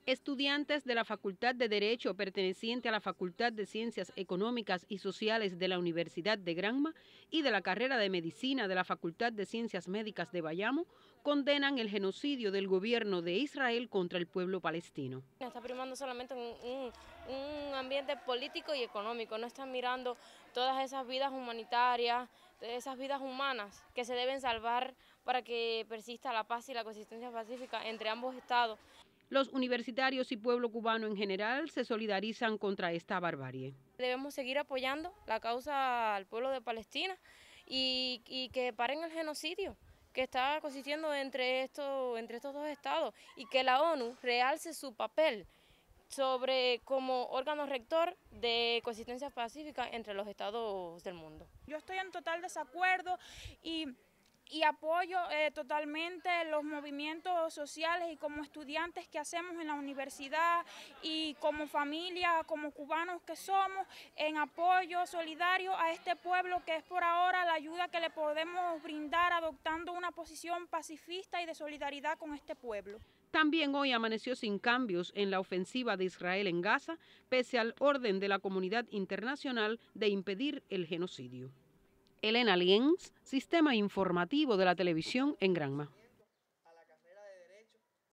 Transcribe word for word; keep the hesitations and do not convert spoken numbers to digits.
Estudiantes de la Facultad de Derecho perteneciente a la Facultad de Ciencias Económicas y Sociales de la Universidad de Granma y de la carrera de Medicina de la Facultad de Ciencias Médicas de Bayamo condenan el genocidio del gobierno de Israel contra el pueblo palestino. Está primando solamente un, un, un ambiente político y económico, no están mirando todas esas vidas humanitarias, esas vidas humanas que se deben salvar para que persista la paz y la coexistencia pacífica entre ambos estados. Los universitarios y pueblo cubano en general se solidarizan contra esta barbarie. Debemos seguir apoyando la causa al pueblo de Palestina y, y que paren el genocidio que está consistiendo entre, esto, entre estos dos estados y que la ONU realce su papel sobre como órgano rector de coexistencia pacífica entre los estados del mundo. Yo estoy en total desacuerdo y y apoyo eh, totalmente los movimientos sociales y como estudiantes que hacemos en la universidad y como familia, como cubanos que somos, en apoyo solidario a este pueblo que es por ahora la ayuda que le podemos brindar adoptando una posición pacifista y de solidaridad con este pueblo. También hoy amaneció sin cambios en la ofensiva de Israel en Gaza, pese al orden de la comunidad internacional de impedir el genocidio. Elena Lienz, Sistema Informativo de la Televisión en Granma.